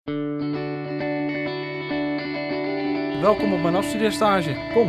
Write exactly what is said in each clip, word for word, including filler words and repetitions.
Welkom op mijn afstudeerstage. Kom.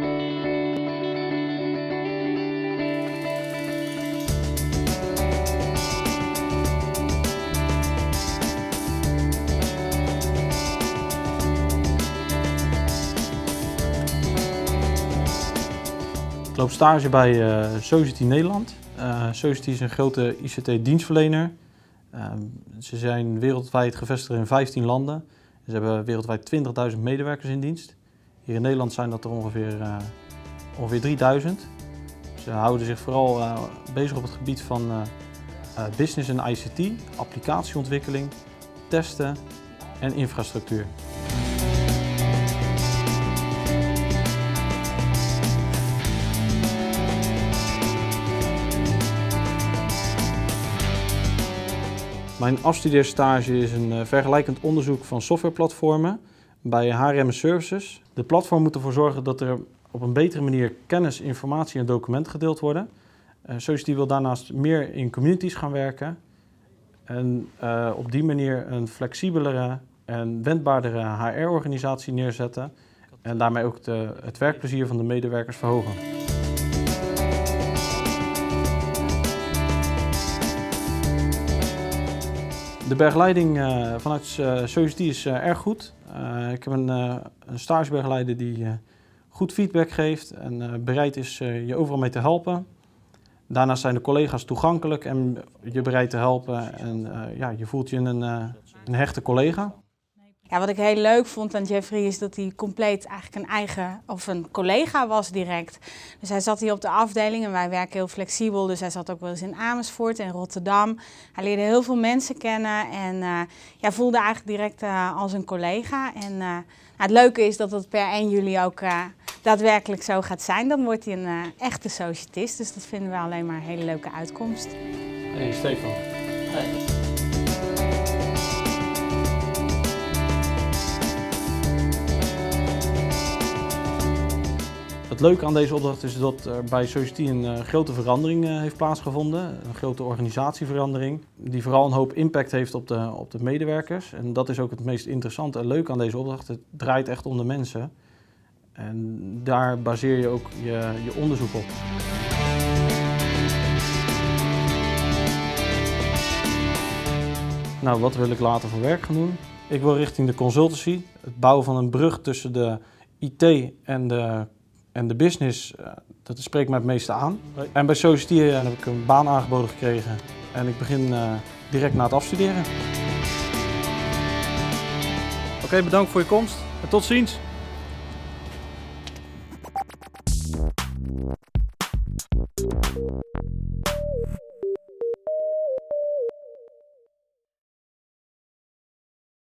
Ik loop stage bij uh, Society Nederland. Uh, Society is een grote I C T-dienstverlener. Uh, ze zijn wereldwijd gevestigd in vijftien landen. Ze hebben wereldwijd twintigduizend medewerkers in dienst. Hier in Nederland zijn dat er ongeveer, uh, ongeveer drieduizend. Ze houden zich vooral uh, bezig op het gebied van uh, uh, business en I C T, applicatieontwikkeling, testen en infrastructuur. Mijn afstudeerstage is een uh, vergelijkend onderzoek van softwareplatformen bij H R M Services. De platform moet ervoor zorgen dat er op een betere manier kennis, informatie en documenten gedeeld worden. Uh, Society wil daarnaast meer in communities gaan werken en uh, op die manier een flexibelere en wendbaardere H R-organisatie neerzetten en daarmee ook de, het werkplezier van de medewerkers verhogen. De begeleiding uh, vanuit uh, Society is uh, erg goed. Uh, ik heb een, uh, een stagebegeleider die uh, goed feedback geeft en uh, bereid is uh, je overal mee te helpen. Daarnaast zijn de collega's toegankelijk en je bereid te helpen en uh, ja, je voelt je een, uh, een hechte collega. Ja, wat ik heel leuk vond aan Jeffrey is dat hij compleet eigenlijk een eigen of een collega was direct. Dus hij zat hier op de afdeling en wij werken heel flexibel. Dus hij zat ook wel eens in Amersfoort en Rotterdam. Hij leerde heel veel mensen kennen en uh, ja, voelde eigenlijk direct uh, als een collega. En uh, nou, het leuke is dat het per één juli ook uh, daadwerkelijk zo gaat zijn. Dan wordt hij een uh, echte sociëtist. Dus dat vinden we alleen maar een hele leuke uitkomst. Hey Stefan. Hey. Het leuke aan deze opdracht is dat er bij Society een uh, grote verandering uh, heeft plaatsgevonden. Een grote organisatieverandering die vooral een hoop impact heeft op de, op de medewerkers. En dat is ook het meest interessante en leuke aan deze opdracht. Het draait echt om de mensen. En daar baseer je ook je, je onderzoek op. Nou, wat wil ik later voor werk gaan doen? Ik wil richting de consultancy. Het bouwen van een brug tussen de I T en de En de business, dat spreekt mij het meeste aan. En bij Society heb ik een baan aangeboden gekregen en ik begin uh, direct na het afstuderen. Oké, okay, bedankt voor je komst en tot ziens.